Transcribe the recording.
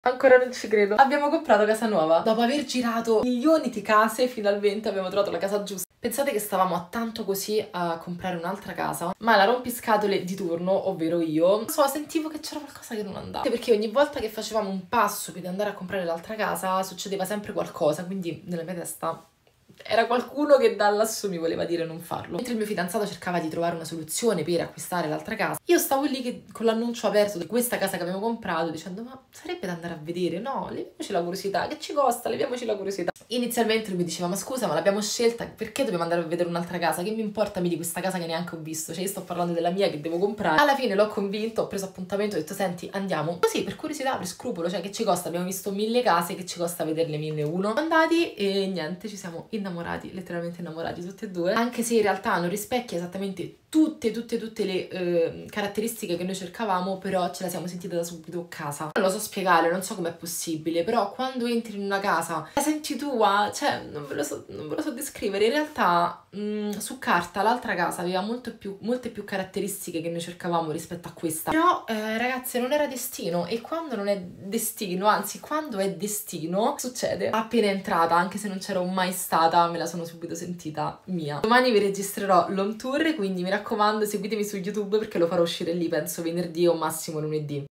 Ancora non ci credo. Abbiamo comprato casa nuova. Dopo aver girato milioni di case, finalmente abbiamo trovato la casa giusta. Pensate che stavamo a tanto così a comprare un'altra casa, ma la rompiscatole di turno, ovvero io, non so, sentivo che c'era qualcosa che non andava. Perché ogni volta che facevamo un passo per andare a comprare l'altra casa, succedeva sempre qualcosa, quindi nella mia testa era qualcuno che da lassù mi voleva dire non farlo. Mentre il mio fidanzato cercava di trovare una soluzione per acquistare l'altra casa, io stavo lì con l'annuncio aperto di questa casa che abbiamo comprato, dicendo ma sarebbe da andare a vedere? No, leviamoci la curiosità, che ci costa? Leviamoci la curiosità. Inizialmente lui mi diceva ma scusa, ma l'abbiamo scelta, perché dobbiamo andare a vedere un'altra casa? Che mi importa di questa casa che neanche ho visto? Cioè io sto parlando della mia che devo comprare. Alla fine l'ho convinto, ho preso appuntamento, ho detto senti andiamo, così per curiosità, per scrupolo, cioè che ci costa? Abbiamo visto 1000 case, che ci costa vederle 1001? Andati e niente, ci siamo innamorati, letteralmente innamorati tutti e due, anche se in realtà non rispecchia esattamente tutte le caratteristiche che noi cercavamo, però ce la siamo sentita da subito casa. Non lo so spiegare, non so com'è possibile, però quando entri in una casa la senti tua, cioè non ve lo so descrivere. In realtà su carta l'altra casa aveva molte più caratteristiche che noi cercavamo rispetto a questa, però ragazze non era destino, e quando non è destino, anzi quando è destino succede. Appena entrata, anche se non c'ero mai stata, me la sono subito sentita mia. Domani vi registrerò l'home tour, quindi mi raccomando seguitemi su YouTube perché lo farò uscire lì penso venerdì o massimo lunedì.